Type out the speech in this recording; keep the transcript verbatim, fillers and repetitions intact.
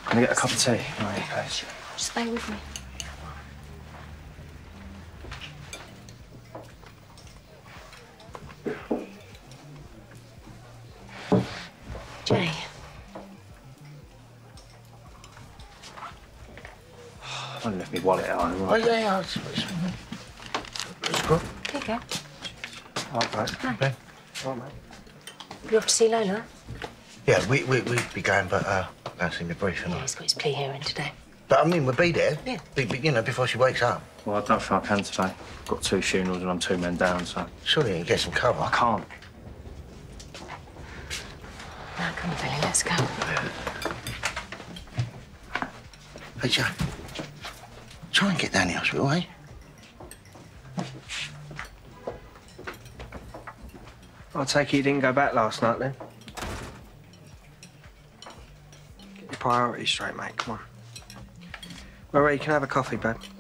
Can I get a cup of tea? Right, please. Just stay with me. Jay. I only left my wallet at home. Oh, yeah, yeah. It's, it's, it's good. There you go. All right, mate. Hi. Okay. All right, mate. You off to see Lola? Yeah, we, we, we'd be going, but uh, I've seen the brief and Yeah, all. he's got his plea hearing today. But, I mean, we'll be there. Yeah. Be, be, you know, before she wakes up. Well, I don't think I can today. I've got two funerals and I'm two men down, so... Surely you can get some cover. I can't. Now, come on, Billy, let's go. Hey, Joe. Try and get down the hospital, eh? I take it you didn't go back last night, then? Get your priorities straight, mate. Come on. Well, you can have a coffee, babe.